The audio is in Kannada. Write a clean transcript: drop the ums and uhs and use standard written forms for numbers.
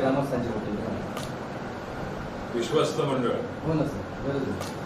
ग्रामस्थांची होती. विश्वस्त मंडळ. हो ना सर, गरज आहे.